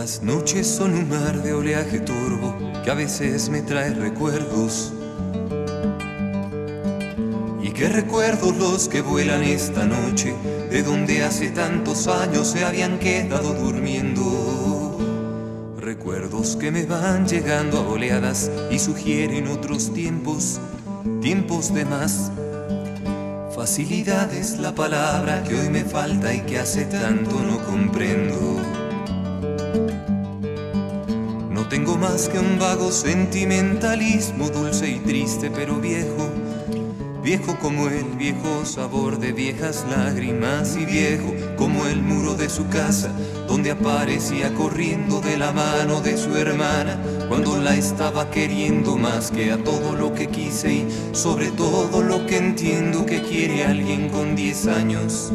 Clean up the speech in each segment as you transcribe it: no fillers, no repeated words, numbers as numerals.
Las noches son un mar de oleaje turbo que a veces me trae recuerdos. Y qué recuerdos los que vuelan esta noche, de donde hace tantos años se habían quedado durmiendo. Recuerdos que me van llegando a oleadas y sugieren otros tiempos, tiempos de más. Facilidad es la palabra que hoy me falta y que hace tanto no comprendo. No tengo más que un vago sentimentalismo, dulce y triste pero viejo, viejo como el viejo sabor de viejas lágrimas y viejo como el muro de su casa, donde aparecía corriendo de la mano de su hermana, cuando la estaba queriendo más que a todo lo que quise y sobre todo lo que entiendo que quiere alguien con 10 años.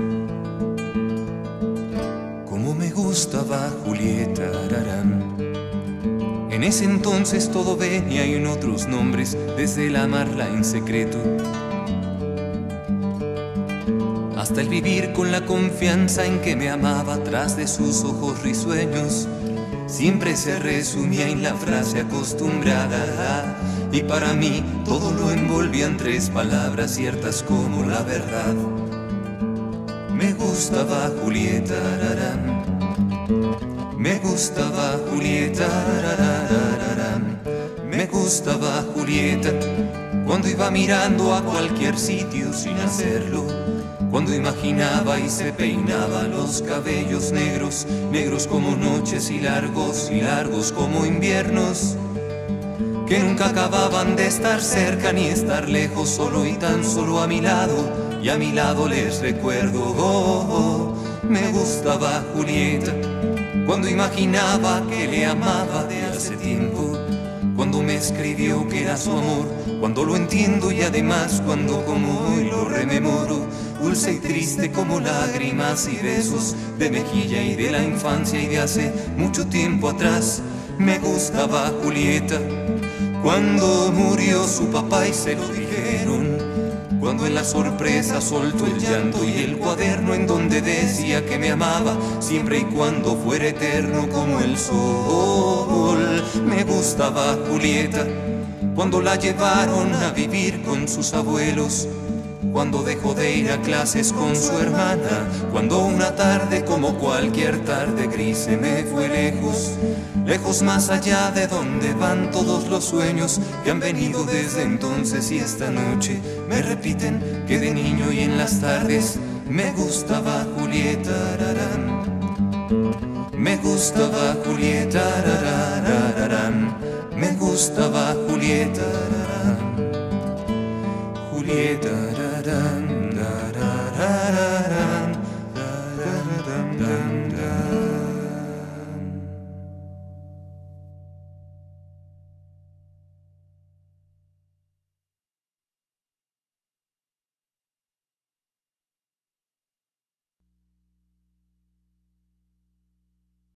Como me gustaba Julieta, rarán. En ese entonces todo venía y en otros nombres, desde el amarla en secreto hasta el vivir con la confianza en que me amaba tras de sus ojos risueños. Siempre se resumía en la frase acostumbrada y para mí todo lo envolvía en 3 palabras ciertas como la verdad. Me gustaba Julieta, rarán. Me gustaba Julieta, rararararán. Me gustaba Julieta cuando iba mirando a cualquier sitio sin hacerlo, cuando imaginaba y se peinaba los cabellos negros, negros como noches y largos como inviernos, que nunca acababan de estar cerca ni estar lejos, solo y tan solo a mi lado, y a mi lado les recuerdo. Me gustaba Julieta cuando imaginaba que le amaba de hace tiempo, cuando me escribió que era su amor, cuando lo entiendo y además cuando como hoy lo rememoro, dulce y triste como lágrimas y besos de mejilla y de la infancia y de hace mucho tiempo atrás. Me gustaba Julieta cuando murió su papá y se lo dijeron, cuando en la sorpresa soltó el llanto y el cuaderno en donde decía que me amaba siempre y cuando fuera eterno como el sol. Me gustaba Julieta cuando la llevaron a vivir con sus abuelos, cuando dejó de ir a clases con su hermana, cuando una tarde como cualquier tarde gris se me fue lejos, lejos más allá de donde van todos los sueños que han venido desde entonces y esta noche me repiten que de niño y en las tardes me gustaba Julieta, rarán. Me gustaba Julieta, rararararán. Me gustaba Julieta, rarán. Julieta, rarán.